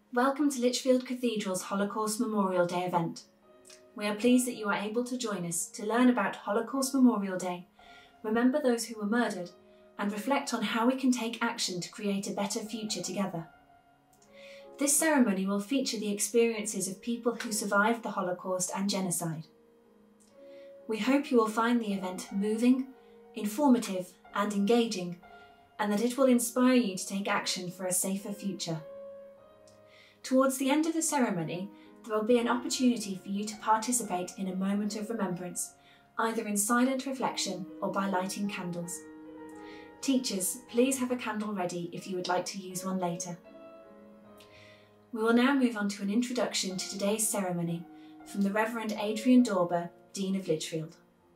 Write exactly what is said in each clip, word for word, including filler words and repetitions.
Welcome to Lichfield Cathedral's Holocaust Memorial Day event. We are pleased that you are able to join us to learn about Holocaust Memorial Day, remember those who were murdered, and reflect on how we can take action to create a better future together. This ceremony will feature the experiences of people who survived the Holocaust and genocide. We hope you will find the event moving, informative and engaging, and that it will inspire you to take action for a safer future. Towards the end of the ceremony, there will be an opportunity for you to participate in a moment of remembrance, either in silent reflection or by lighting candles. Teachers, please have a candle ready if you would like to use one later. We will now move on to an introduction to today's ceremony from the Reverend Adrian Dorber, Dean of Lichfield.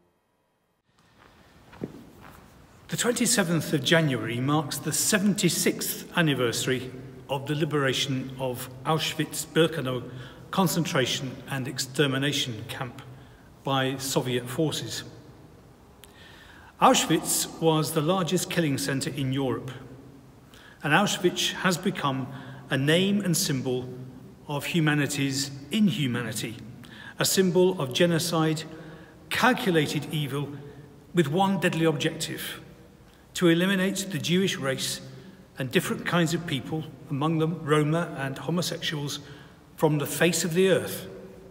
The twenty-seventh of January marks the seventy-sixth anniversary of the liberation of Auschwitz-Birkenau concentration and extermination camp by Soviet forces. Auschwitz was the largest killing centre in Europe, and Auschwitz has become a name and symbol of humanity's inhumanity, a symbol of genocide, calculated evil with one deadly objective: to eliminate the Jewish race and different kinds of people, among them Roma and homosexuals, from the face of the earth.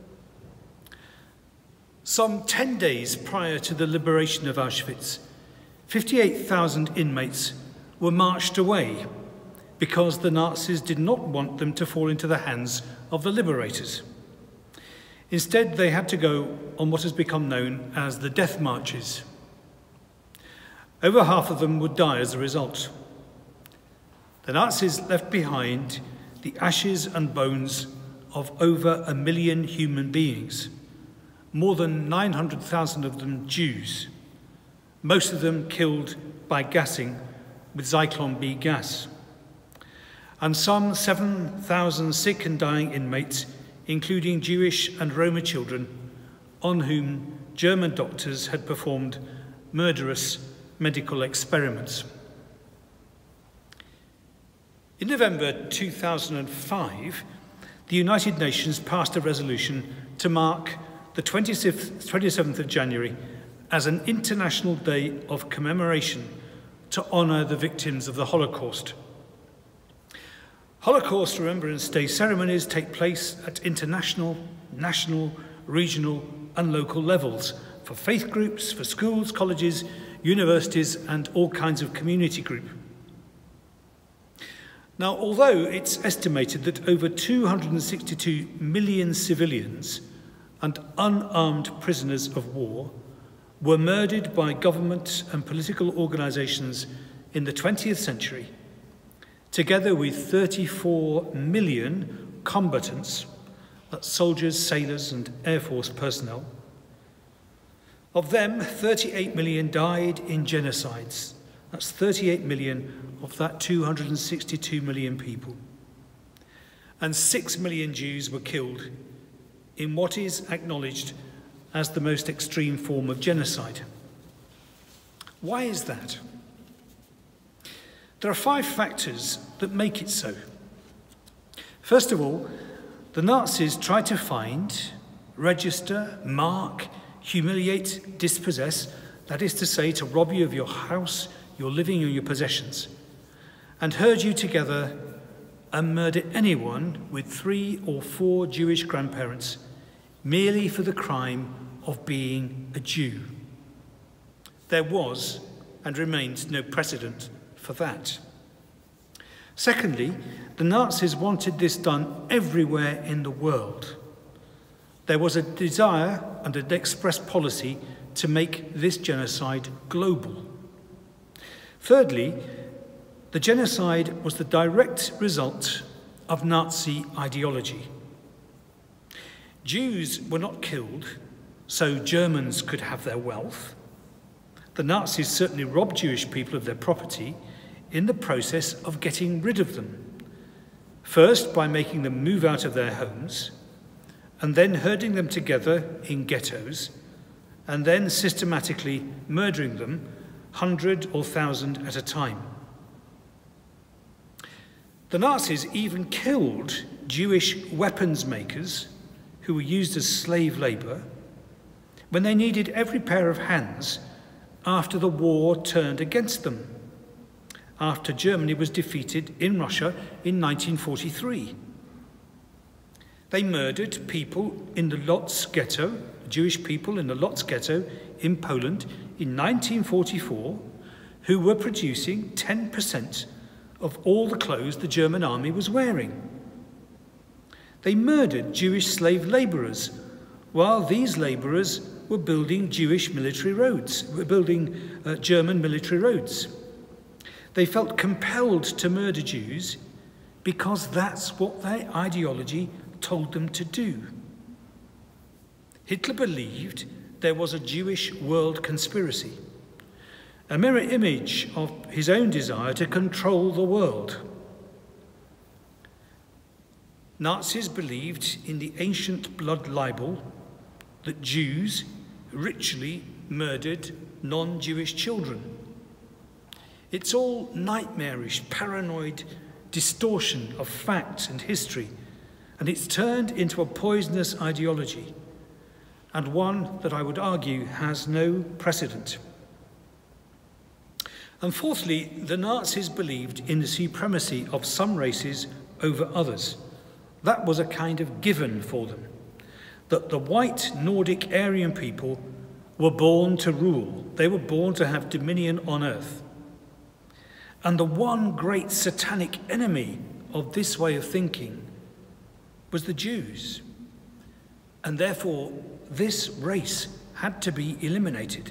Some ten days prior to the liberation of Auschwitz, fifty-eight thousand inmates were marched away because the Nazis did not want them to fall into the hands of the liberators. Instead, they had to go on what has become known as the death marches. Over half of them would die as a result. The Nazis left behind the ashes and bones of over a million human beings, more than nine hundred thousand of them Jews, most of them killed by gassing with Zyklon B gas, and some seven thousand sick and dying inmates, including Jewish and Roma children, on whom German doctors had performed murderous medical experiments. In November two thousand five, the United Nations passed a resolution to mark the twenty-seventh of January as an International Day of Commemoration to honour the victims of the Holocaust. Holocaust Remembrance Day ceremonies take place at international, national, regional and local levels for faith groups, for schools, colleges, universities and all kinds of community groups. Now, although it's estimated that over two hundred sixty-two million civilians and unarmed prisoners of war were murdered by government and political organisations in the twentieth century, together with thirty-four million combatants, that's soldiers, sailors and Air Force personnel, of them, thirty-eight million died in genocides. That's thirty-eight million of that two hundred sixty-two million people. And six million Jews were killed in what is acknowledged as the most extreme form of genocide. Why is that? There are five factors that make it so. First of all, the Nazis tried to find, register, mark, humiliate, dispossess, that is to say, to rob you of your house, your living and your possessions, and herd you together and murder anyone with three or four Jewish grandparents merely for the crime of being a Jew. There was and remains no precedent for that. Secondly, the Nazis wanted this done everywhere in the world. There was a desire and an express policy to make this genocide global. Thirdly, the genocide was the direct result of Nazi ideology. Jews were not killed so Germans could have their wealth. The Nazis certainly robbed Jewish people of their property in the process of getting rid of them, first by making them move out of their homes, and then herding them together in ghettos, and then systematically murdering them, hundred or thousand at a time. The Nazis even killed Jewish weapons makers who were used as slave labour when they needed every pair of hands after the war turned against them, after Germany was defeated in Russia in nineteen forty-three. They murdered people in the Lodz ghetto, Jewish people in the Lodz ghetto in Poland in nineteen forty-four, who were producing ten percent of all the clothes the German army was wearing. They murdered Jewish slave labourers while these labourers were building Jewish military roads, were building uh, German military roads. They felt compelled to murder Jews because that's what their ideology told them to do. Hitler believed there was a Jewish world conspiracy, a mirror image of his own desire to control the world. Nazis believed in the ancient blood libel that Jews ritually murdered non-Jewish children. It's all nightmarish, paranoid distortion of fact and history, and it's turned into a poisonous ideology, and one that I would argue has no precedent. And fourthly, the Nazis believed in the supremacy of some races over others. That was a kind of given for them, that the white Nordic Aryan people were born to rule. They were born to have dominion on earth. And the one great satanic enemy of this way of thinking was the Jews. And therefore, this race had to be eliminated.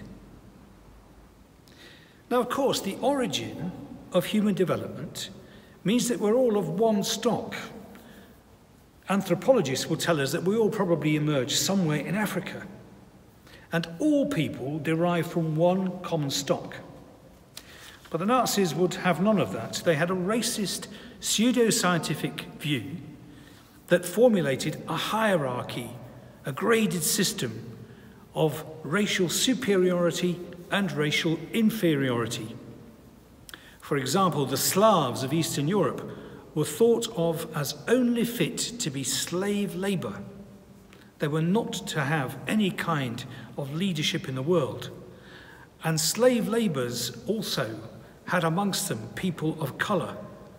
Now, of course, the origin of human development means that we're all of one stock. Anthropologists will tell us that we all probably emerged somewhere in Africa, and all people derive from one common stock. But the Nazis would have none of that. They had a racist, pseudo-scientific view that formulated a hierarchy, a graded system of racial superiority and racial inferiority. For example, the Slavs of Eastern Europe were thought of as only fit to be slave labour. They were not to have any kind of leadership in the world. And slave labourers also had amongst them people of colour.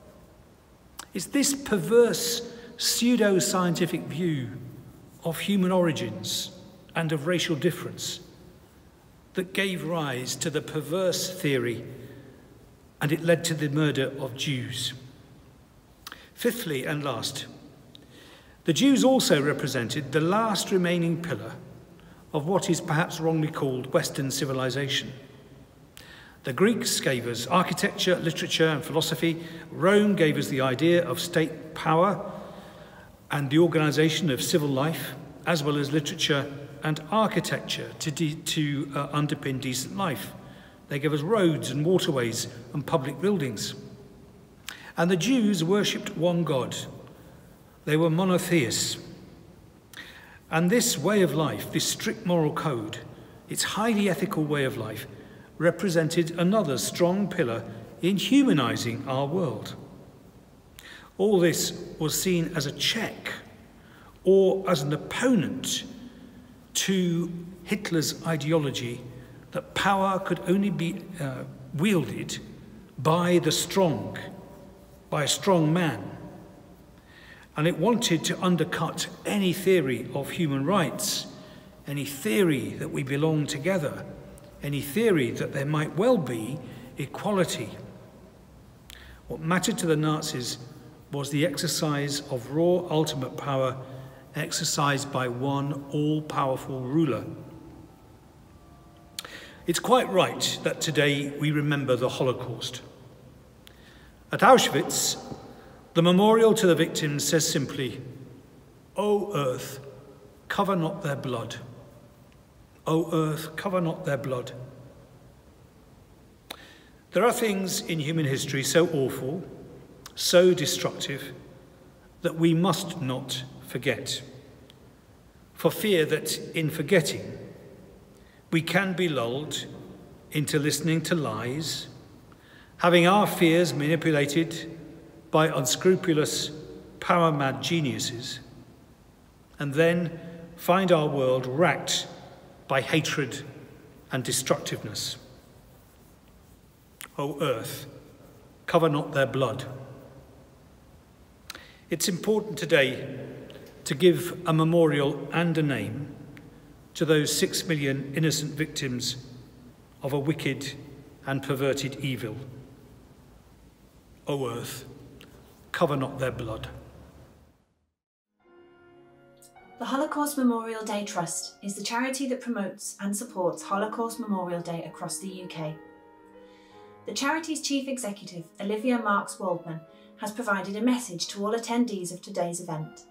It's this perverse pseudo-scientific view of human origins and of racial difference that gave rise to the perverse theory, and it led to the murder of Jews. Fifthly and last, the Jews also represented the last remaining pillar of what is perhaps wrongly called Western civilization. The Greeks gave us architecture, literature, and philosophy. Rome gave us the idea of state power and the organization of civil life, as well as literature and architecture to, de to uh, underpin decent life. They gave us roads and waterways and public buildings. And the Jews worshipped one God. They were monotheists. And this way of life, this strict moral code, its highly ethical way of life, represented another strong pillar in humanizing our world. All this was seen as a check or as an opponent to Hitler's ideology that power could only be uh, wielded by the strong, by a strong man. And it wanted to undercut any theory of human rights, any theory that we belong together, any theory that there might well be equality. What mattered to the Nazis was the exercise of raw ultimate power exercised by one all-powerful ruler. It's quite right that today we remember the Holocaust. At Auschwitz, the memorial to the victims says simply, "O earth, cover not their blood. O earth, cover not their blood." There are things in human history so awful, so destructive, that we must not forget, for fear that in forgetting, we can be lulled into listening to lies, having our fears manipulated by unscrupulous power-mad geniuses, and then find our world racked by hatred and destructiveness. O earth, cover not their blood. It's important today to give a memorial and a name to those six million innocent victims of a wicked and perverted evil. O earth, cover not their blood. The Holocaust Memorial Day Trust is the charity that promotes and supports Holocaust Memorial Day across the U K. The charity's chief executive, Olivia Marks-Waldman, has provided a message to all attendees of today's event.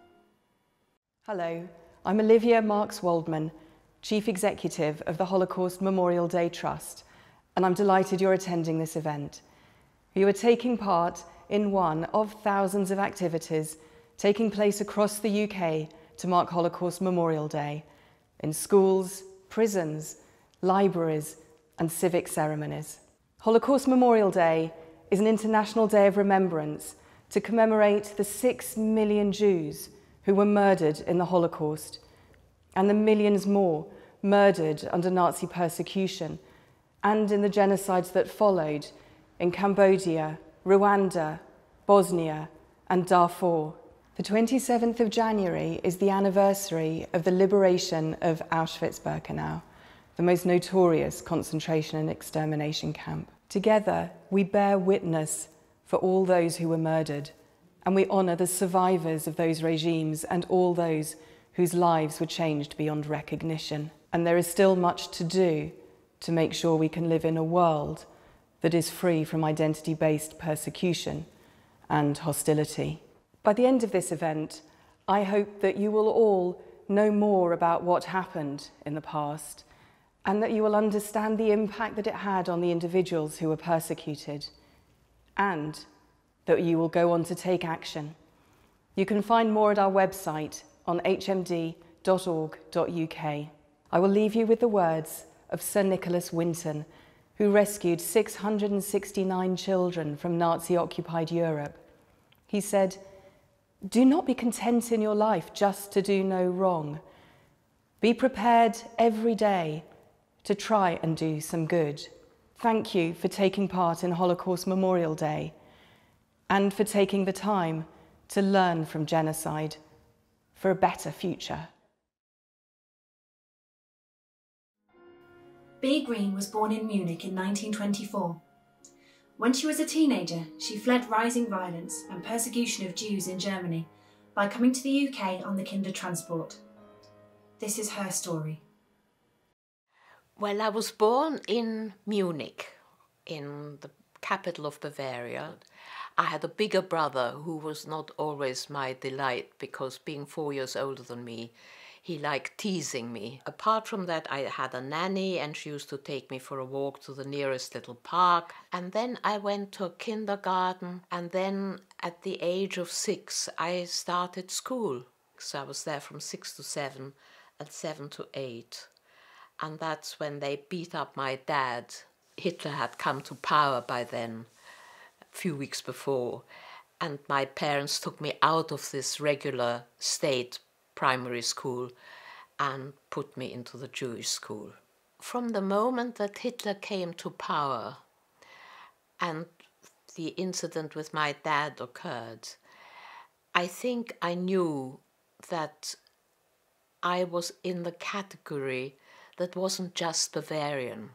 Hello, I'm Olivia Marks-Waldman, Chief Executive of the Holocaust Memorial Day Trust, and I'm delighted you're attending this event. You are taking part in one of thousands of activities taking place across the U K to mark Holocaust Memorial Day in schools, prisons, libraries, and civic ceremonies. Holocaust Memorial Day is an international day of remembrance to commemorate the six million Jews who were murdered in the Holocaust and the millions more murdered under Nazi persecution and in the genocides that followed in Cambodia, Rwanda, Bosnia, and Darfur. The twenty-seventh of January is the anniversary of the liberation of Auschwitz-Birkenau, the most notorious concentration and extermination camp. Together, we bear witness for all those who were murdered, and we honour the survivors of those regimes and all those whose lives were changed beyond recognition. And there is still much to do to make sure we can live in a world that is free from identity-based persecution and hostility. By the end of this event, I hope that you will all know more about what happened in the past and that you will understand the impact that it had on the individuals who were persecuted, and that you will go on to take action. You can find more at our website on h m d dot org dot u k. I will leave you with the words of Sir Nicholas Winton, who rescued six hundred sixty-nine children from Nazi-occupied Europe. He said, "Do not be content in your life just to do no wrong. Be prepared every day to try and do some good." Thank you for taking part in Holocaust Memorial Day and for taking the time to learn from genocide for a better future. Bea Green was born in Munich in nineteen twenty-four. When she was a teenager, she fled rising violence and persecution of Jews in Germany by coming to the U K on the Kindertransport. This is her story. Well, I was born in Munich, in the capital of Bavaria. I had a bigger brother who was not always my delight because, being four years older than me, he liked teasing me. Apart from that, I had a nanny and she used to take me for a walk to the nearest little park. And then I went to kindergarten, and then at the age of six, I started school. So I was there from six to seven and seven to eight. And that's when they beat up my dad. Hitler had come to power by then, a few weeks before. And my parents took me out of this regular state primary school and put me into the Jewish school. From the moment that Hitler came to power and the incident with my dad occurred, I think I knew that I was in the category that wasn't just Bavarian,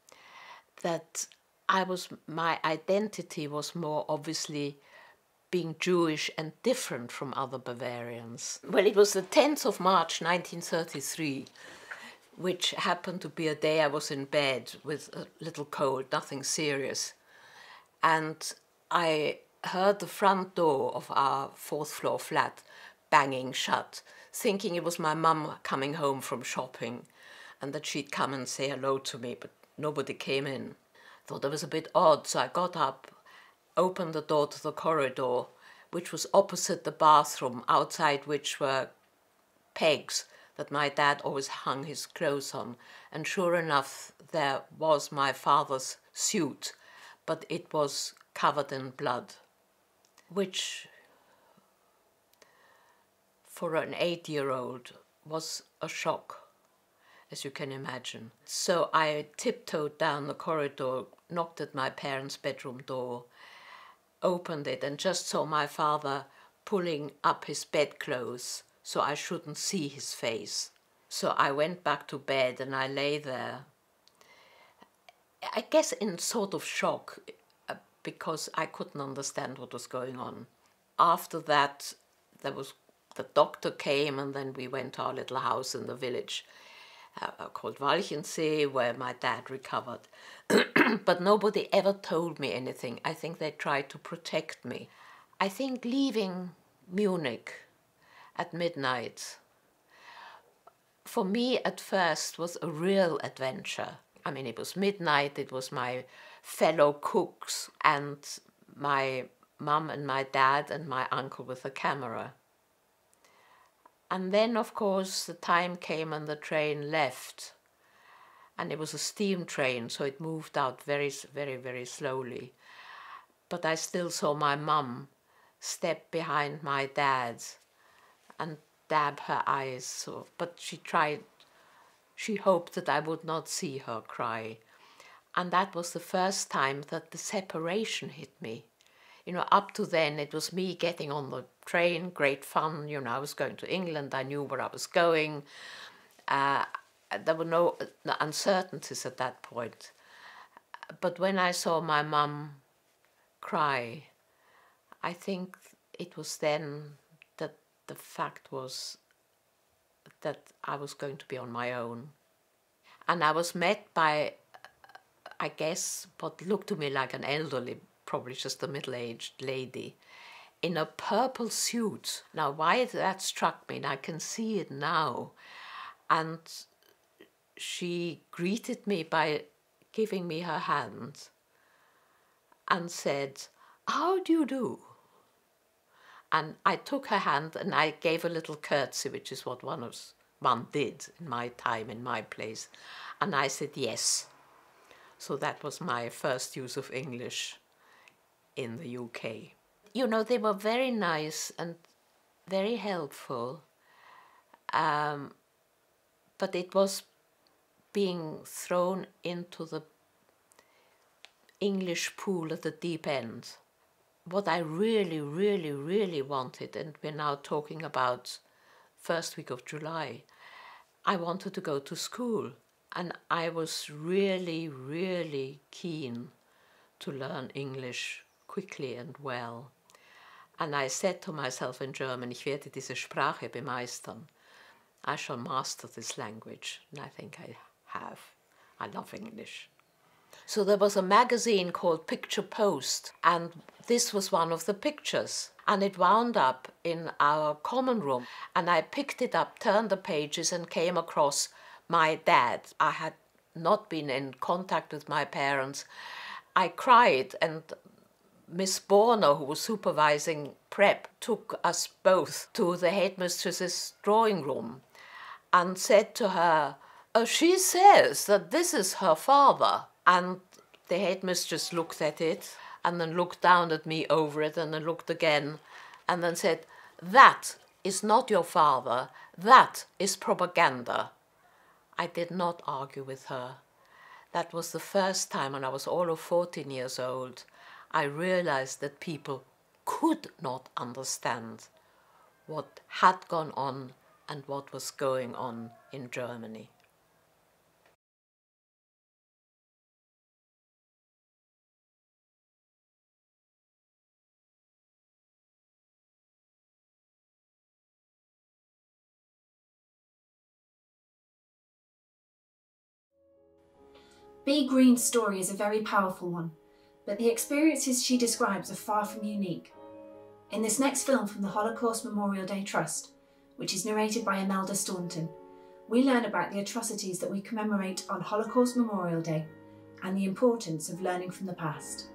that I was, my identity was more obviously being Jewish and different from other Bavarians. Well, it was the tenth of March nineteen thirty-three, which happened to be a day I was in bed with a little cold, nothing serious. And I heard the front door of our fourth floor flat banging shut, thinking it was my mum coming home from shopping and that she'd come and say hello to me, but nobody came in. Thought it was a bit odd, so I got up, opened the door to the corridor, which was opposite the bathroom, outside which were pegs that my dad always hung his clothes on. And sure enough, there was my father's suit, but it was covered in blood, which for an eight-year-old was a shock, as you can imagine. So I tiptoed down the corridor, knocked at my parents' bedroom door, opened it, and just saw my father pulling up his bedclothes so I shouldn't see his face. So I went back to bed and I lay there, I guess in sort of shock, because I couldn't understand what was going on. After that, there was the doctor came, and then we went to our little house in the village uh, called Walchensee, where my dad recovered. But nobody ever told me anything. I think they tried to protect me. I think leaving Munich at midnight, for me at first, was a real adventure. I mean, it was midnight, it was my fellow cooks and my mum and my dad and my uncle with a camera. And then, of course, the time came and the train left. And it was a steam train, so it moved out very, very, very slowly. But I still saw my mum step behind my dad and dab her eyes. So, but she tried, she hoped that I would not see her cry. And that was the first time that the separation hit me. You know, up to then it was me getting on the train, great fun. You know, I was going to England, I knew where I was going. Uh, there were no uncertainties at that point. But when I saw my mum cry, I think it was then that the fact was that I was going to be on my own. And I was met by, I guess, what looked to me like an elderly, probably just a middle-aged lady, in a purple suit. Now, why that struck me, and I can see it now, and she greeted me by giving me her hand and said, "How do you do?" And I took her hand and I gave a little curtsy, which is what one of one did in my time, in my place. And I said, yes. So that was my first use of English in the U K. You know, they were very nice and very helpful. Um, but it was being thrown into the English pool at the deep end. What I really, really, really wanted, and we're now talking about first week of July, I wanted to go to school. And I was really, really keen to learn English quickly and well. And I said to myself in German, ich werde diese Sprache bemeistern. I shall master this language. And I think I have. I love English. So there was a magazine called Picture Post, and this was one of the pictures. And it wound up in our common room. And I picked it up, turned the pages, and came across my dad. I had not been in contact with my parents. I cried, and Miss Borner, who was supervising prep, took us both to the headmistress's drawing room and said to her, oh, she says that this is her father. And the headmistress looked at it and then looked down at me over it and then looked again and then said, that is not your father, that is propaganda. I did not argue with her. That was the first time, when I was all of fourteen years old, I realized that people could not understand what had gone on and what was going on in Germany. Bee Green's story is a very powerful one, but the experiences she describes are far from unique. In this next film from the Holocaust Memorial Day Trust, which is narrated by Imelda Staunton, we learn about the atrocities that we commemorate on Holocaust Memorial Day and the importance of learning from the past.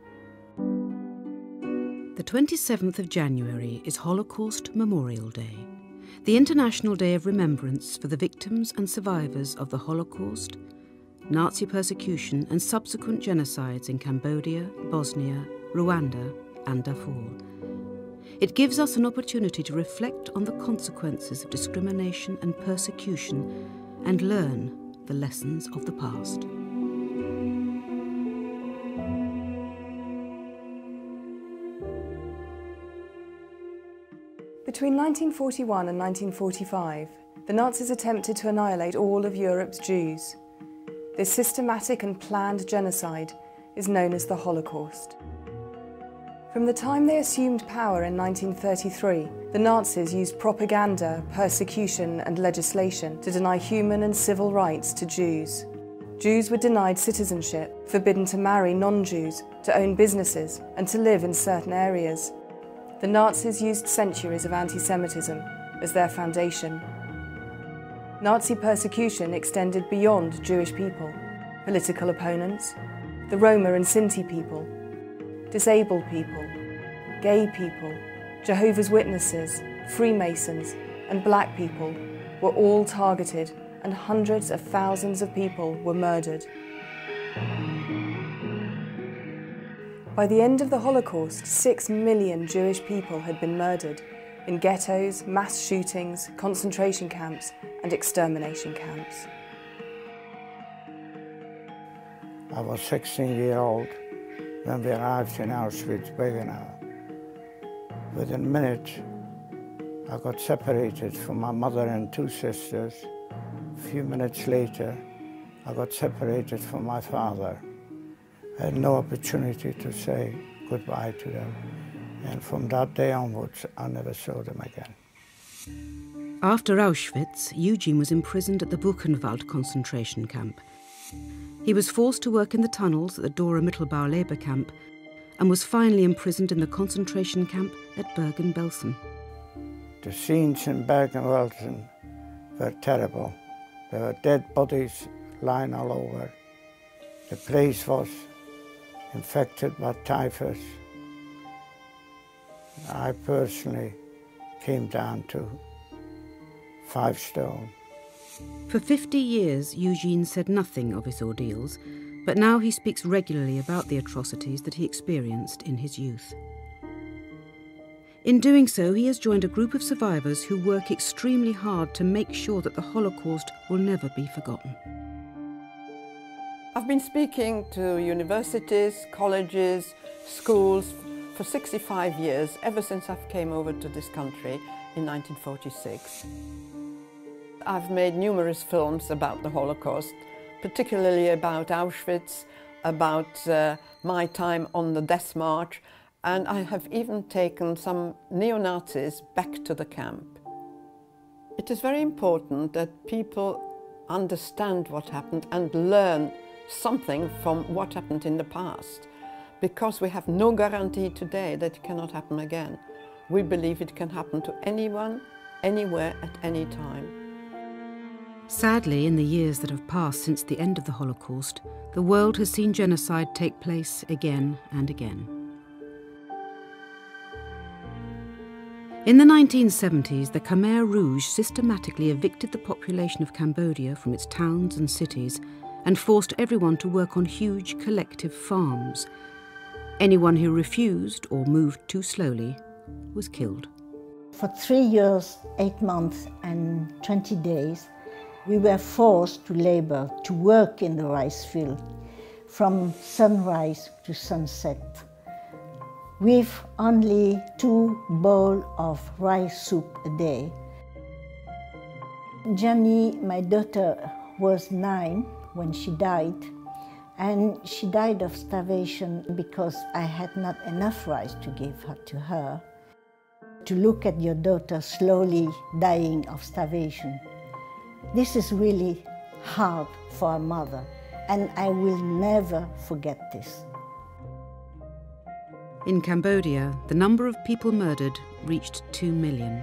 The twenty-seventh of January is Holocaust Memorial Day, the International Day of Remembrance for the victims and survivors of the Holocaust, Nazi persecution and subsequent genocides in Cambodia, Bosnia, Rwanda and Darfur. It gives us an opportunity to reflect on the consequences of discrimination and persecution and learn the lessons of the past. Between nineteen forty-one and nineteen forty-five, the Nazis attempted to annihilate all of Europe's Jews. This systematic and planned genocide is known as the Holocaust. From the time they assumed power in nineteen thirty-three, the Nazis used propaganda, persecution and legislation to deny human and civil rights to Jews. Jews were denied citizenship, forbidden to marry non-Jews, to own businesses and to live in certain areas. The Nazis used centuries of anti-Semitism as their foundation. Nazi persecution extended beyond Jewish people, political opponents, the Roma and Sinti people, disabled people, gay people, Jehovah's Witnesses, Freemasons and black people were all targeted, and hundreds of thousands of people were murdered. By the end of the Holocaust, six million Jewish people had been murdered in ghettos, mass shootings, concentration camps and extermination camps. I was sixteen years old when we arrived in Auschwitz-Birkenau. Within a minute, I got separated from my mother and two sisters. A few minutes later, I got separated from my father. I had no opportunity to say goodbye to them. And from that day onwards, I never saw them again. After Auschwitz, Eugene was imprisoned at the Buchenwald concentration camp. He was forced to work in the tunnels at the Dora Mittelbau labour camp and was finally imprisoned in the concentration camp at Bergen-Belsen. The scenes in Bergen-Belsen were terrible. There were dead bodies lying all over. The place was infected by typhus. I personally came down to five stone. For fifty years, Eugene said nothing of his ordeals, but now he speaks regularly about the atrocities that he experienced in his youth. In doing so, he has joined a group of survivors who work extremely hard to make sure that the Holocaust will never be forgotten. I've been speaking to universities, colleges, schools for sixty-five years, ever since I came over to this country in nineteen forty-six. I've made numerous films about the Holocaust, particularly about Auschwitz, about uh, my time on the death march, and I have even taken some neo-Nazis back to the camp. It is very important that people understand what happened and learn something from what happened in the past, because we have no guarantee today that it cannot happen again. We believe it can happen to anyone, anywhere, at any time. Sadly, in the years that have passed since the end of the Holocaust, the world has seen genocide take place again and again. In the nineteen seventies, the Khmer Rouge systematically evicted the population of Cambodia from its towns and cities and forced everyone to work on huge collective farms. Anyone who refused or moved too slowly was killed. For three years, eight months and twenty days, we were forced to labor, to work in the rice field, from sunrise to sunset, with only two bowls of rice soup a day. Jenny, my daughter, was nine when she died, and she died of starvation because I had not enough rice to give her to her. To look at your daughter slowly dying of starvation, this is really hard for a mother, and I will never forget this. In Cambodia, the number of people murdered reached two million.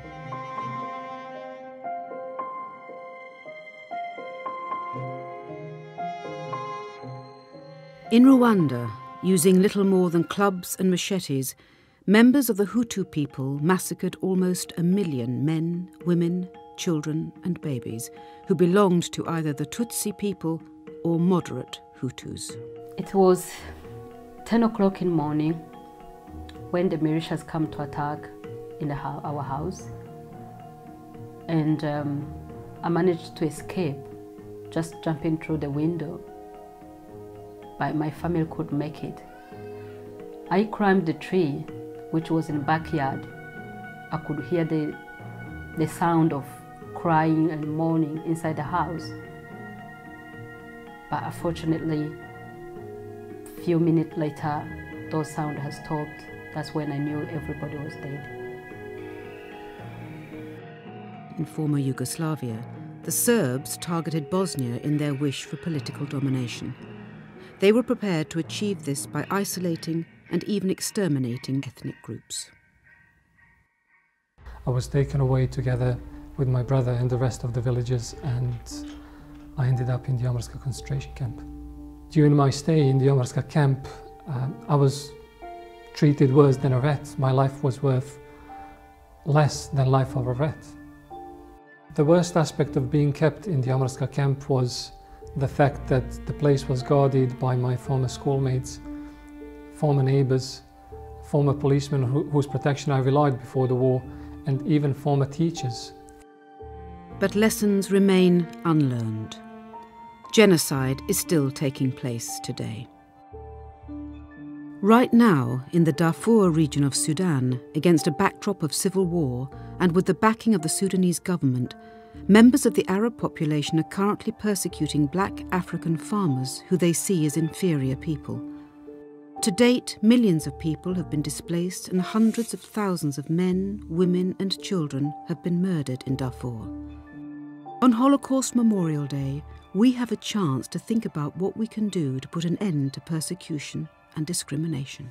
In Rwanda, using little more than clubs and machetes, members of the Hutu people massacred almost a million men, women, children and babies who belonged to either the Tutsi people or moderate Hutus. It was ten o'clock in the morning when the militias come to attack in the, our house, and um, I managed to escape, just jumping through the window, but my family could make it. I climbed the tree, which was in the backyard. I could hear the, the sound of crying and mourning inside the house. But unfortunately, a few minutes later, those sound has stopped. That's when I knew everybody was dead. In former Yugoslavia, the Serbs targeted Bosnia in their wish for political domination. They were prepared to achieve this by isolating and even exterminating ethnic groups. I was taken away together with my brother and the rest of the villagers, and I ended up in the Omorska concentration camp. During my stay in the Omorska camp, uh, I was treated worse than a rat. My life was worth less than life of a rat. The worst aspect of being kept in the Omorska camp was the fact that the place was guarded by my former schoolmates, former neighbours, former policemen who, whose protection I relied before the war, and even former teachers. But lessons remain unlearned. Genocide is still taking place today. Right now, in the Darfur region of Sudan, against a backdrop of civil war and with the backing of the Sudanese government, members of the Arab population are currently persecuting black African farmers who they see as inferior people. To date, millions of people have been displaced and hundreds of thousands of men, women and children have been murdered in Darfur. On Holocaust Memorial Day, we have a chance to think about what we can do to put an end to persecution and discrimination.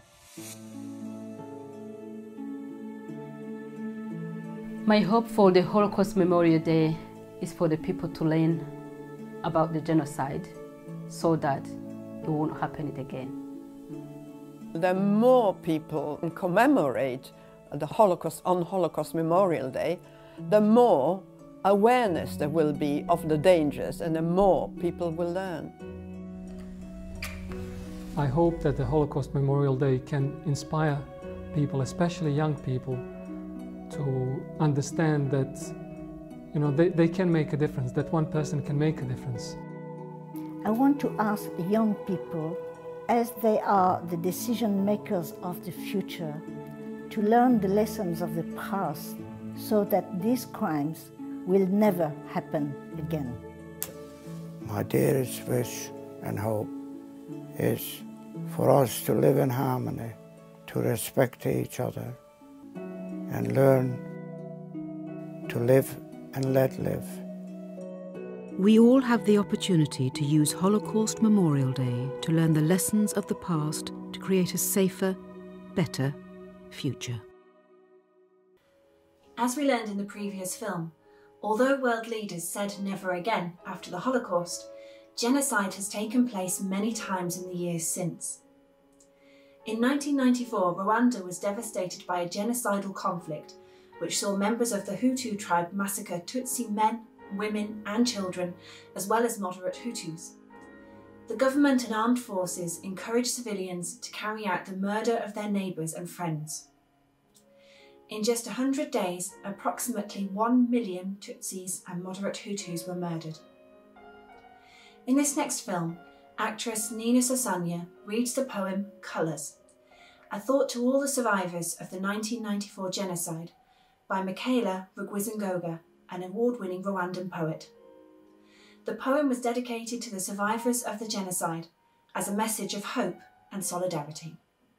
My hope for the Holocaust Memorial Day is for the people to learn about the genocide so that it won't happen again. The more people commemorate the Holocaust on Holocaust Memorial Day, the more awareness there will be of the dangers and the more people will learn. I hope that the Holocaust Memorial Day can inspire people, especially young people, to understand that, you know, they, they can make a difference, that one person can make a difference. I want to ask young people, as they are the decision makers of the future, to learn the lessons of the past so that these crimes will never happen again. My dearest wish and hope is for us to live in harmony, to respect each other, and learn to live and let live. We all have the opportunity to use Holocaust Memorial Day to learn the lessons of the past to create a safer, better future. As we learned in the previous film, although world leaders said never again after the Holocaust, genocide has taken place many times in the years since. In nineteen ninety-four, Rwanda was devastated by a genocidal conflict which saw members of the Hutu tribe massacre Tutsi men, women and children, as well as moderate Hutus. The government and armed forces encouraged civilians to carry out the murder of their neighbours and friends. In just one hundred days, approximately one million Tutsis and moderate Hutus were murdered. In this next film, actress Nina Sosanya reads the poem Colours, a thought to all the survivors of the nineteen ninety-four genocide by Michaela Rugwizangoga, an award-winning Rwandan poet. The poem was dedicated to the survivors of the genocide as a message of hope and solidarity.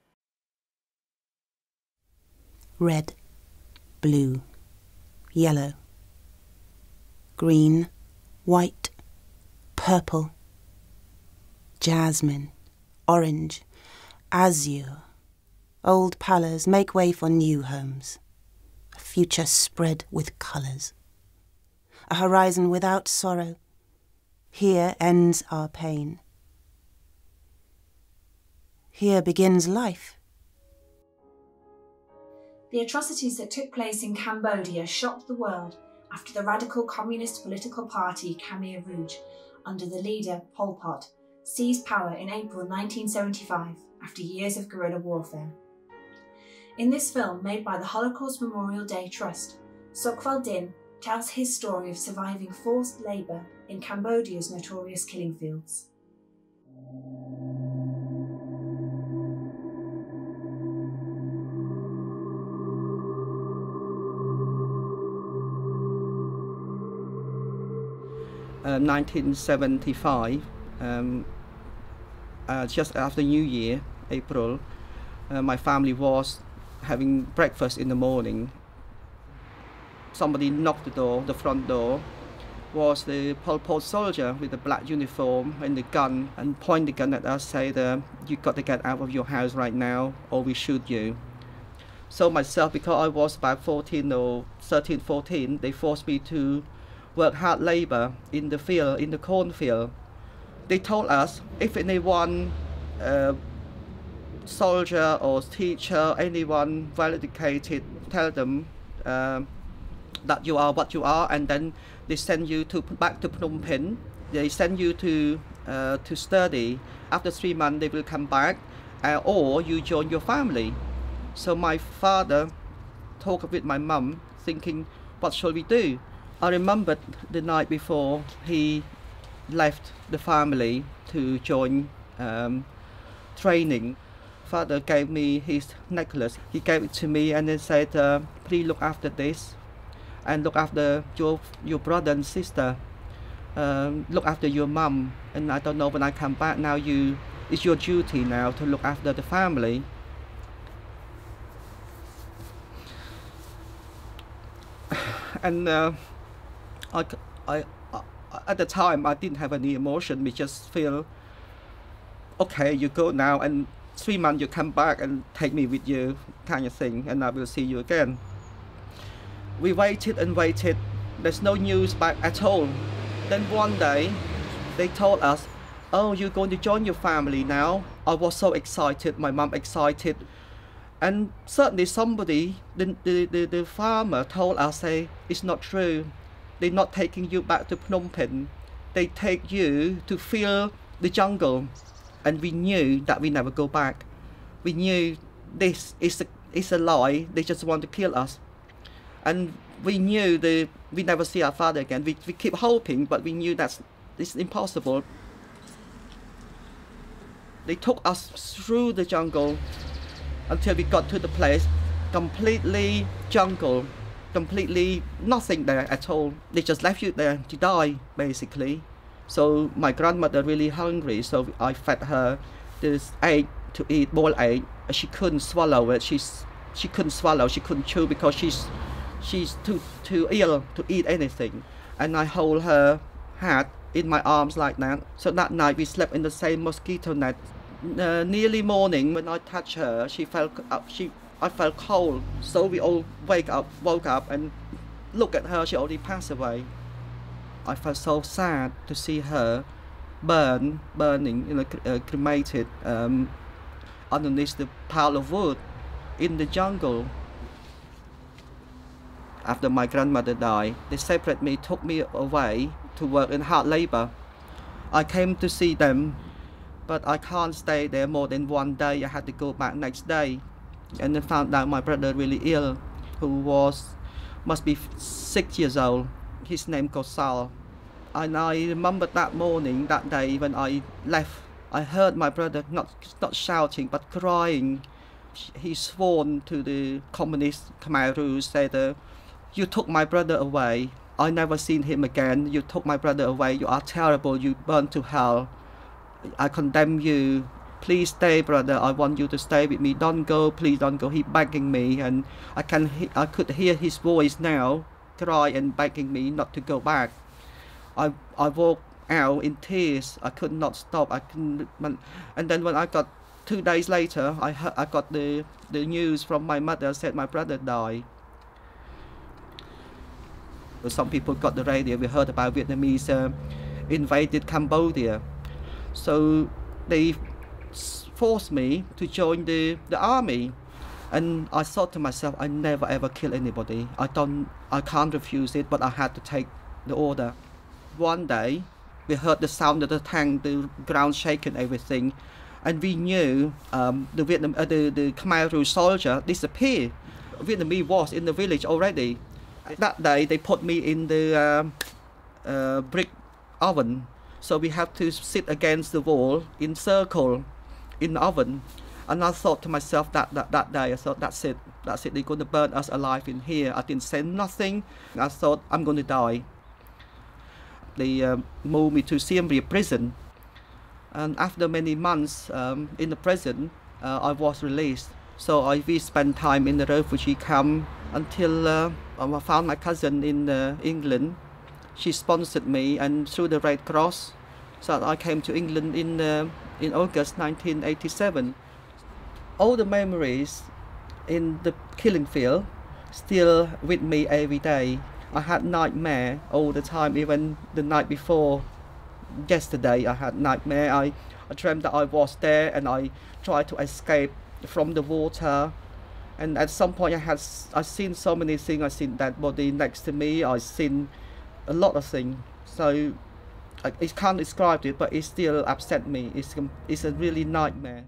Red, blue, yellow, green, white, purple, jasmine, orange, azure. Old palaces make way for new homes. A future spread with colours. A horizon without sorrow. Here ends our pain. Here begins life. The atrocities that took place in Cambodia shocked the world after the radical communist political party Khmer Rouge, under the leader Pol Pot, seized power in April nineteen seventy-five after years of guerrilla warfare. In this film made by the Holocaust Memorial Day Trust, Sokwal Din tells his story of surviving forced labour in Cambodia's notorious killing fields. Uh, nineteen seventy-five, um, uh, just after New Year, April, uh, my family was having breakfast in the morning. Somebody knocked the door, the front door, was the Pol Pot soldier with the black uniform and the gun, and pointed the gun at us, said, uh, you got to get out of your house right now or we shoot you. So myself, because I was about fourteen or thirteen, fourteen, they forced me to work hard labor in the field, in the cornfield. They told us if anyone, uh, soldier or teacher, anyone well educated, tell them uh, that you are what you are, and then they send you to back to Phnom Penh. They send you to uh, to study. After three months, they will come back, uh, or you join your family. So my father talked with my mum, thinking, what shall we do? I remembered the night before he left the family to join um, training. Father gave me his necklace. He gave it to me and then said, uh, please look after this and look after your, your brother and sister. Um, look after your mum. And I don't know when I come back now, you, it's your duty now to look after the family. And uh, I, I, I, at the time, I didn't have any emotion. We just feel, okay, you go now, and three months you come back and take me with you, kind of thing, and I will see you again. We waited and waited. There's no news back at all. Then one day, they told us, oh, you're going to join your family now. I was so excited, my mom excited. And suddenly somebody, the, the, the, the farmer told us, say, it's not true. They're not taking you back to Phnom Penh. They take you to feel the jungle. And we knew that we never go back. We knew this is a, is a lie. They just want to kill us. And we knew the, we never see our father again. We, we keep hoping, but we knew that's it's impossible. They took us through the jungle until we got to the place, completely jungle, completely nothing there at all. They just left you there to die, basically. So my grandmother really hungry, so I fed her this egg to eat, boiled egg. She couldn't swallow it. She's she couldn't swallow. She couldn't chew because she's she's too too ill to eat anything. And I hold her head in my arms like that. So that night we slept in the same mosquito net. Uh, nearly morning, when I touched her, she felt up. She, I felt cold. So we all wake up, woke up, and look at her. She already passed away. I felt so sad to see her burn, burning, you know, uh, cremated um, underneath the pile of wood in the jungle. After my grandmother died, they separated me, took me away to work in hard labor. I came to see them, but I can't stay there more than one day. I had to go back next day. And then found out my brother really ill, who was, must be six years old. His name was Sal. And I remember that morning, that day when I left, I heard my brother not, not shouting, but crying. He sworn to the communist Khmer Rouge, said, uh, you took my brother away. I never seen him again. You took my brother away. You are terrible. You burned to hell. I condemn you. Please stay, brother. I want you to stay with me. Don't go. Please don't go. He begging me, and I can. He I could hear his voice now, cry and begging me not to go back. I I walked out in tears. I could not stop. I couldn't. And then when I got two days later, I heard, I got the the news from my mother said my brother died. Some people got the radio. We heard about Vietnamese uh, invaded Cambodia. So they forced me to join the, the army. And I thought to myself, I never ever kill anybody. I don't, I can't refuse it, but I had to take the order. One day, we heard the sound of the tank, the ground shaking, everything. And we knew um, the, Vietnam, uh, the, the Khmer Rouge soldier disappeared. Vietnamese was in the village already. That day they put me in the um, uh, brick oven. So we have to sit against the wall in circle in the oven. And I thought to myself that, that, that day, I thought, that's it, that's it, they're going to burn us alive in here. I didn't say nothing. I thought, I'm going to die. They uh, moved me to Siem Reap prison. And after many months um, in the prison, uh, I was released. So I we spent time in the refugee camp until uh, I found my cousin in uh, England. She sponsored me, and through the Red Cross, so I came to England in uh, in August nineteen eighty-seven. All the memories in the killing field still with me every day. I had nightmare all the time, even the night before. Yesterday I had nightmare. I, I dreamt that I was there and I tried to escape from the water. And at some point I had I seen so many things. I seen that body next to me. I seen a lot of things. So I, I can't describe it, but it still upset me. It's, it's a really nightmare.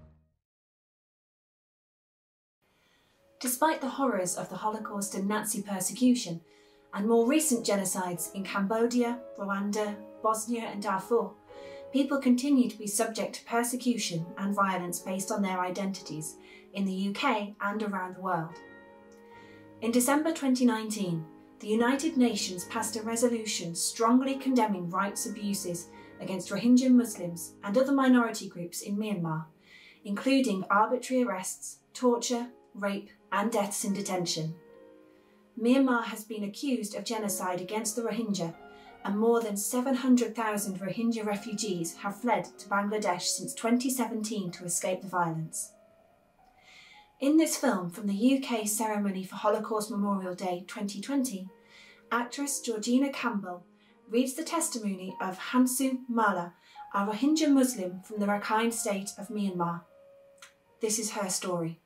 Despite the horrors of the Holocaust and Nazi persecution, and more recent genocides in Cambodia, Rwanda, Bosnia and Darfur, people continue to be subject to persecution and violence based on their identities in the U K and around the world. In December twenty nineteen, the United Nations passed a resolution strongly condemning rights abuses against Rohingya Muslims and other minority groups in Myanmar, including arbitrary arrests, torture, rape and deaths in detention. Myanmar has been accused of genocide against the Rohingya, and more than seven hundred thousand Rohingya refugees have fled to Bangladesh since twenty seventeen to escape the violence. In this film from the U K Ceremony for Holocaust Memorial Day twenty twenty, actress Georgina Campbell reads the testimony of Hansu Mala, a Rohingya Muslim from the Rakhine state of Myanmar. This is her story.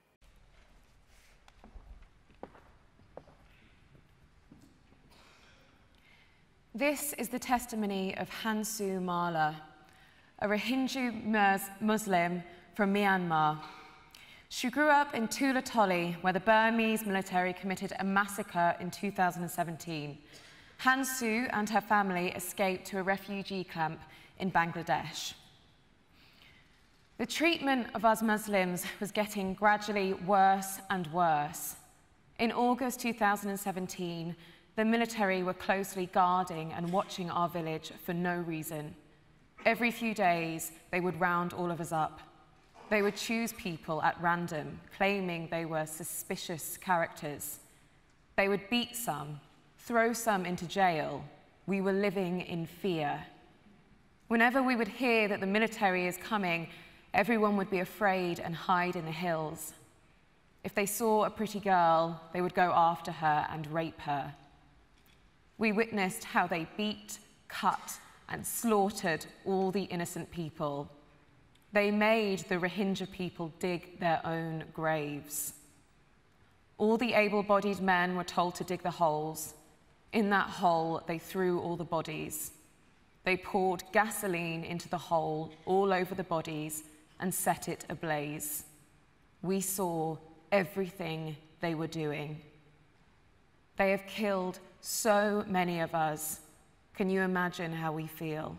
This is the testimony of Hansu Mala, a Rohingya Muslim from Myanmar. She grew up in Tulatoli, where the Burmese military committed a massacre in two thousand seventeen. Hansu and her family escaped to a refugee camp in Bangladesh. The treatment of us Muslims was getting gradually worse and worse. In August two thousand seventeen, the military were closely guarding and watching our village for no reason. Every few days, they would round all of us up. They would choose people at random, claiming they were suspicious characters. They would beat some, throw some into jail. We were living in fear. Whenever we would hear that the military is coming, everyone would be afraid and hide in the hills. If they saw a pretty girl, they would go after her and rape her. We witnessed how they beat, cut, and slaughtered all the innocent people. They made the Rohingya people dig their own graves. All the able-bodied men were told to dig the holes. In that hole, they threw all the bodies. They poured gasoline into the hole all over the bodies and set it ablaze. We saw everything they were doing. They have killed so many of us. Can you imagine how we feel?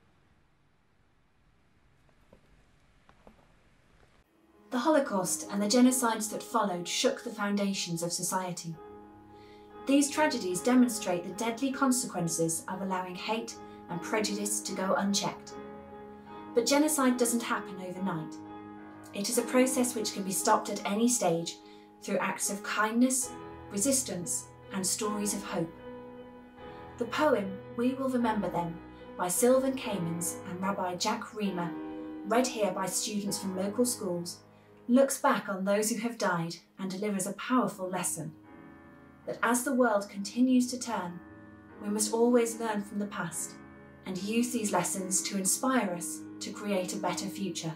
The Holocaust and the genocides that followed shook the foundations of society. These tragedies demonstrate the deadly consequences of allowing hate and prejudice to go unchecked. But genocide doesn't happen overnight. It is a process which can be stopped at any stage through acts of kindness, resistance, and stories of hope. The poem We Will Remember Them by Sylvan Kamens and Rabbi Jack Reamer, read here by students from local schools, looks back on those who have died and delivers a powerful lesson. That as the world continues to turn, we must always learn from the past and use these lessons to inspire us to create a better future.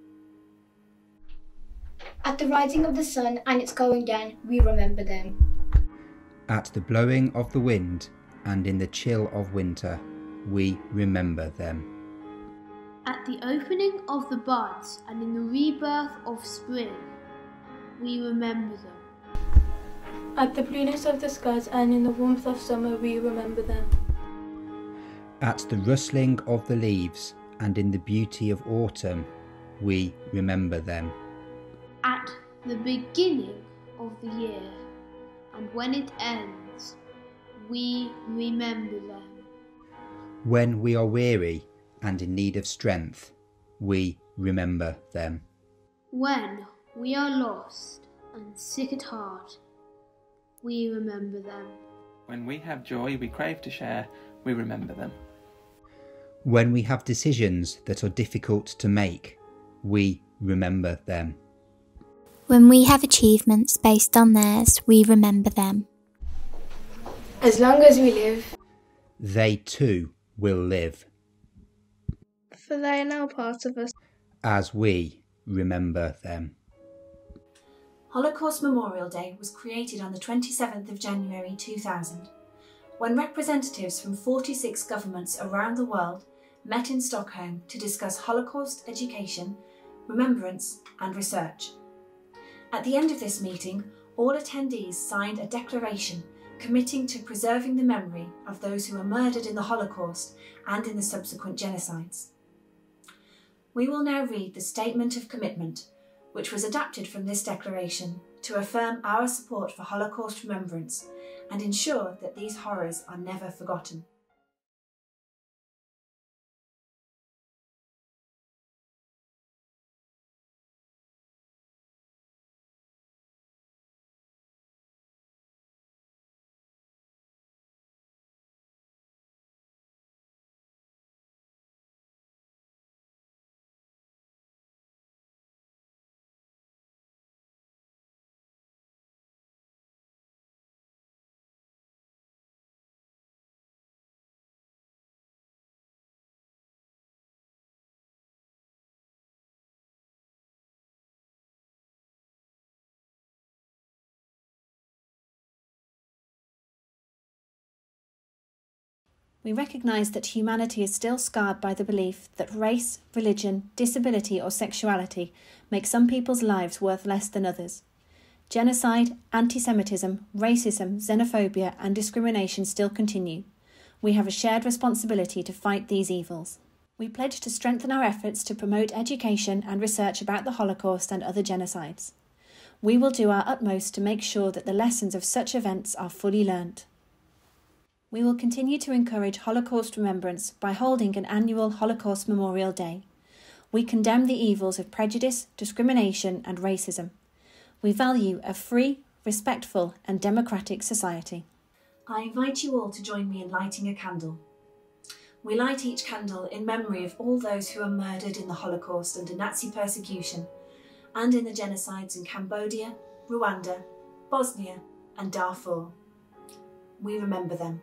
At the rising of the sun and its going down, we remember them. At the blowing of the wind and in the chill of winter, we remember them. At the opening of the buds and in the rebirth of spring, we remember them. At the blueness of the skies and in the warmth of summer, we remember them. At the rustling of the leaves and in the beauty of autumn, we remember them. At the beginning of the year, and when it ends, we remember them. When we are weary and in need of strength, we remember them. When we are lost and sick at heart, we remember them. When we have joy we crave to share, we remember them. When we have decisions that are difficult to make, we remember them. When we have achievements based on theirs, we remember them. As long as we live, they too will live. For they are now part of us. As we remember them. Holocaust Memorial Day was created on the twenty-seventh of January two thousand, when representatives from forty-six governments around the world met in Stockholm to discuss Holocaust education, remembrance and research. At the end of this meeting, all attendees signed a declaration committing to preserving the memory of those who were murdered in the Holocaust and in the subsequent genocides. We will now read the Statement of Commitment, which was adapted from this declaration to affirm our support for Holocaust remembrance and ensure that these horrors are never forgotten. We recognise that humanity is still scarred by the belief that race, religion, disability or sexuality make some people's lives worth less than others. Genocide, anti-Semitism, racism, xenophobia and discrimination still continue. We have a shared responsibility to fight these evils. We pledge to strengthen our efforts to promote education and research about the Holocaust and other genocides. We will do our utmost to make sure that the lessons of such events are fully learnt. We will continue to encourage Holocaust remembrance by holding an annual Holocaust Memorial Day. We condemn the evils of prejudice, discrimination and racism. We value a free, respectful and democratic society. I invite you all to join me in lighting a candle. We light each candle in memory of all those who were murdered in the Holocaust under Nazi persecution and in the genocides in Cambodia, Rwanda, Bosnia and Darfur. We remember them.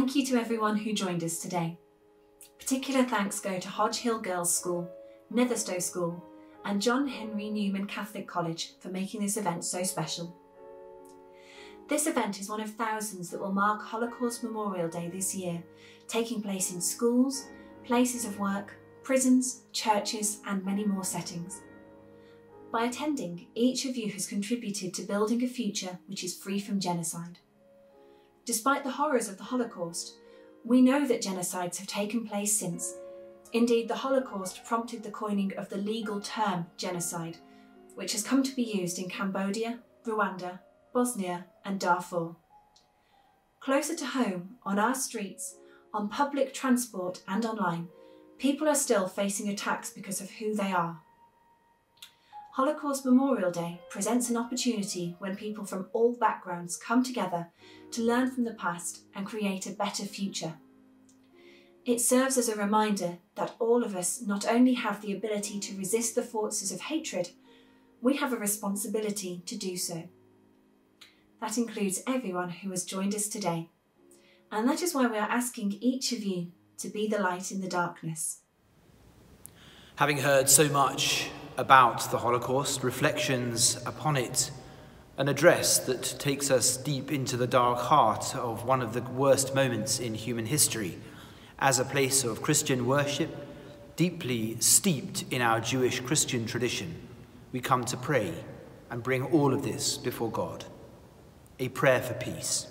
thank you to everyone who joined us today. Particular thanks go to Hodge Hill Girls' School, Netherstowe School, and John Henry Newman Catholic College for making this event so special. This event is one of thousands that will mark Holocaust Memorial Day this year, taking place in schools, places of work, prisons, churches, and many more settings. By attending, each of you has contributed to building a future which is free from genocide. Despite the horrors of the Holocaust, we know that genocides have taken place since. Indeed, the Holocaust prompted the coining of the legal term genocide, which has come to be used in Cambodia, Rwanda, Bosnia, and Darfur. Closer to home, on our streets, on public transport and online, people are still facing attacks because of who they are. Holocaust Memorial Day presents an opportunity when people from all backgrounds come together to learn from the past and create a better future. It serves as a reminder that all of us not only have the ability to resist the forces of hatred, we have a responsibility to do so. That includes everyone who has joined us today. And that is why we are asking each of you to be the light in the darkness. Having heard so much about the Holocaust, reflections upon it, an address that takes us deep into the dark heart of one of the worst moments in human history, as a place of Christian worship, deeply steeped in our Jewish Christian tradition, we come to pray and bring all of this before God. A prayer for peace.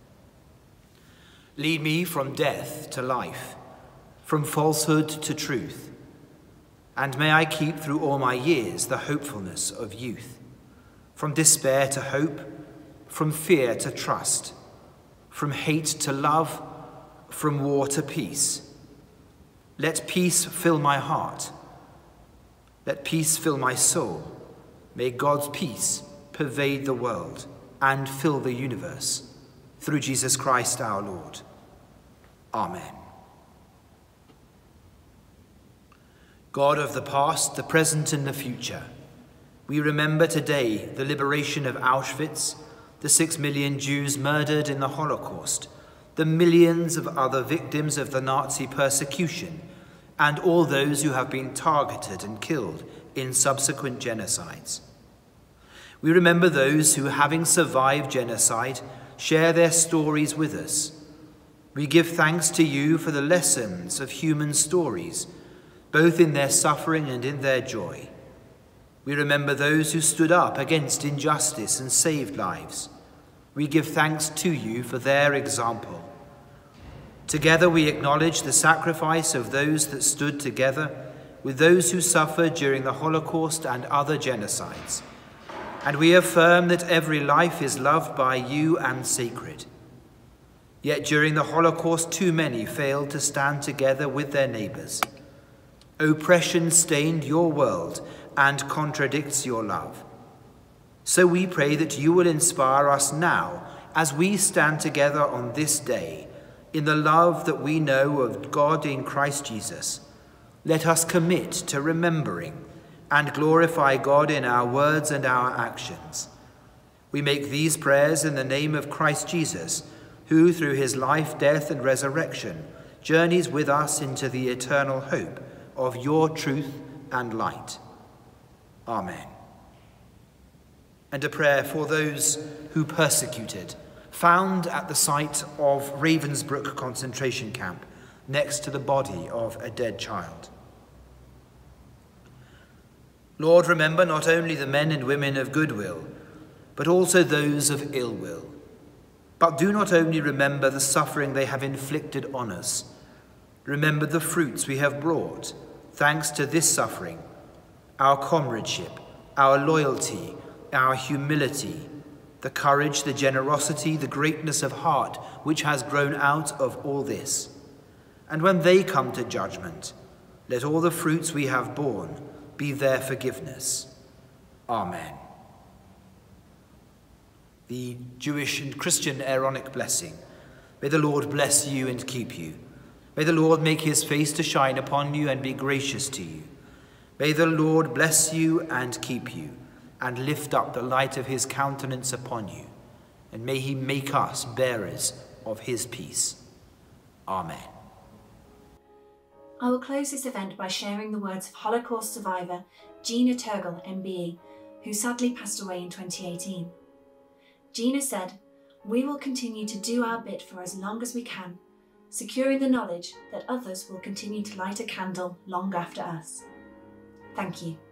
Lead me from death to life, from falsehood to truth, and may I keep through all my years the hopefulness of youth, from despair to hope, from fear to trust, from hate to love, from war to peace. Let peace fill my heart. Let peace fill my soul. May God's peace pervade the world and fill the universe, through Jesus Christ our Lord. Amen. God of the past, the present and the future, we remember today the liberation of Auschwitz, the six million Jews murdered in the Holocaust, the millions of other victims of the Nazi persecution, and all those who have been targeted and killed in subsequent genocides. We remember those who, having survived genocide, share their stories with us. We give thanks to you for the lessons of human stories, both in their suffering and in their joy. We remember those who stood up against injustice and saved lives. We give thanks to you for their example. Together we acknowledge the sacrifice of those that stood together with those who suffered during the Holocaust and other genocides. And we affirm that every life is loved by you and sacred. Yet during the Holocaust, too many failed to stand together with their neighbours. Oppression stained your world and contradicts your love. So we pray that you will inspire us now as we stand together on this day in the love that we know of God in Christ Jesus. Let us commit to remembering and glorify God in our words and our actions. We make these prayers in the name of Christ Jesus, who through his life, death and resurrection journeys with us into the eternal hope of your truth and light. Amen. And a prayer for those who persecuted, found at the site of Ravensbrück concentration camp, next to the body of a dead child. Lord, remember not only the men and women of goodwill, but also those of ill will. But do not only remember the suffering they have inflicted on us. Remember the fruits we have brought, thanks to this suffering, our comradeship, our loyalty, our humility, the courage, the generosity, the greatness of heart which has grown out of all this. And when they come to judgment, let all the fruits we have borne be their forgiveness. Amen. The Jewish and Christian Aaronic blessing. May the Lord bless you and keep you. May the Lord make his face to shine upon you and be gracious to you. May the Lord bless you and keep you, and lift up the light of his countenance upon you. And may he make us bearers of his peace. Amen. I will close this event by sharing the words of Holocaust survivor Gina Turgel, M B E, who sadly passed away in twenty eighteen. Gina said, "We will continue to do our bit for as long as we can, securing the knowledge that others will continue to light a candle long after us." Thank you.